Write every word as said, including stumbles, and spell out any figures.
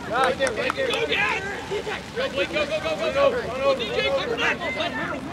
Right there, right there. Go, Gavin! Go, Blake, go, go, go, go, go! D J, cover that!